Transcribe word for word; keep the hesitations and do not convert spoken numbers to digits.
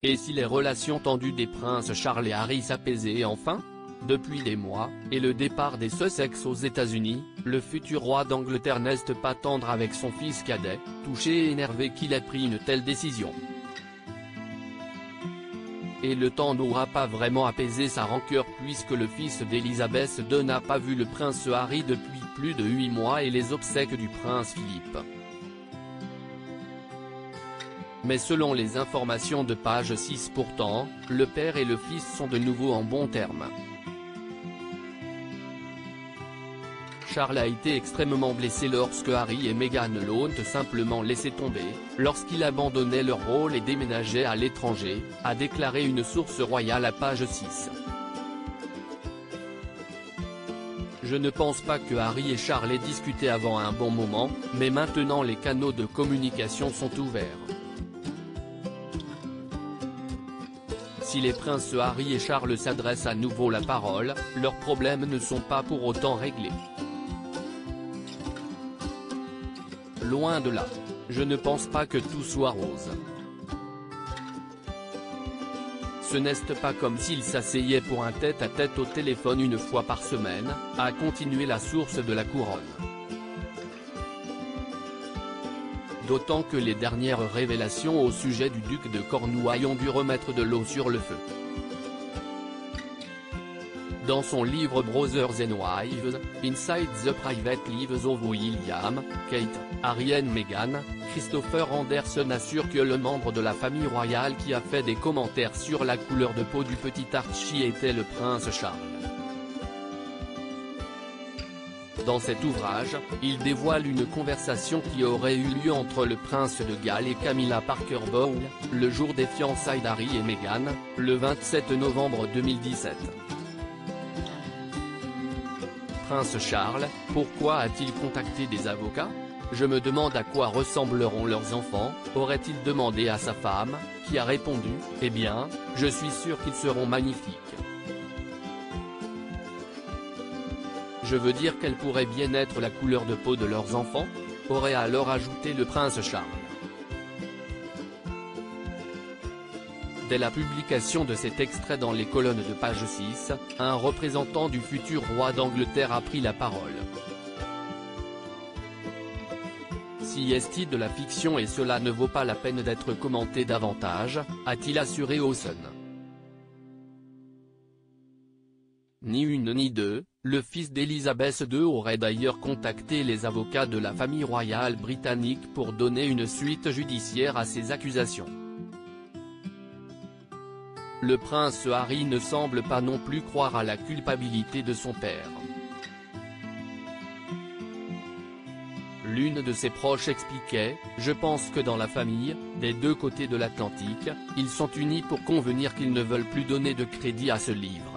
Et si les relations tendues des princes Charles et Harry s'apaisaient enfin ? Depuis des mois, et le départ des Sussex aux États-Unis, le futur roi d'Angleterre n'est pas tendre avec son fils cadet, touché et énervé qu'il ait pris une telle décision. Et le temps n'aura pas vraiment apaisé sa rancœur puisque le fils d'Elisabeth deux n'a pas vu le prince Harry depuis plus de huit mois et les obsèques du prince Philippe. Mais selon les informations de page six pourtant, le père et le fils sont de nouveau en bons termes. Charles a été extrêmement blessé lorsque Harry et Meghan l'ont simplement laissé tomber, lorsqu'il abandonnait leur rôle et déménageait à l'étranger, a déclaré une source royale à page six. Je ne pense pas que Harry et Charles aient discuté avant un bon moment, mais maintenant les canaux de communication sont ouverts. Si les princes Harry et Charles s'adressent à nouveau la parole, leurs problèmes ne sont pas pour autant réglés. Loin de là. Je ne pense pas que tout soit rose. Ce n'est pas comme s'ils s'asseyaient pour un tête-à-tête au téléphone une fois par semaine, a continué la source de la couronne. D'autant que les dernières révélations au sujet du duc de Cornouailles ont dû remettre de l'eau sur le feu. Dans son livre Brothers and Wives, Inside the Private Lives of William, Kate, Harry and Meghan, Christopher Anderson assure que le membre de la famille royale qui a fait des commentaires sur la couleur de peau du petit Archie était le prince Charles. Dans cet ouvrage, il dévoile une conversation qui aurait eu lieu entre le prince de Galles et Camilla Parker Bowles, le jour des fiançailles d'Harry et Meghan, le vingt-sept novembre deux mille dix-sept. Prince Charles, pourquoi a-t-il contacté des avocats ? Je me demande à quoi ressembleront leurs enfants, aurait-il demandé à sa femme, qui a répondu, eh bien, je suis sûr qu'ils seront magnifiques. Je veux dire quelle pourrait bien être la couleur de peau de leurs enfants ? Aurait alors ajouté le prince Charles. Dès la publication de cet extrait dans les colonnes de page six, un représentant du futur roi d'Angleterre a pris la parole. Si est de la fiction et cela ne vaut pas la peine d'être commenté davantage, a-t-il assuré au Sun. Ni une ni deux, le fils d'Elisabeth deux aurait d'ailleurs contacté les avocats de la famille royale britannique pour donner une suite judiciaire à ces accusations. Le prince Harry ne semble pas non plus croire à la culpabilité de son père. L'une de ses proches expliquait, « Je pense que dans la famille, des deux côtés de l'Atlantique, ils sont unis pour convenir qu'ils ne veulent plus donner de crédit à ce livre.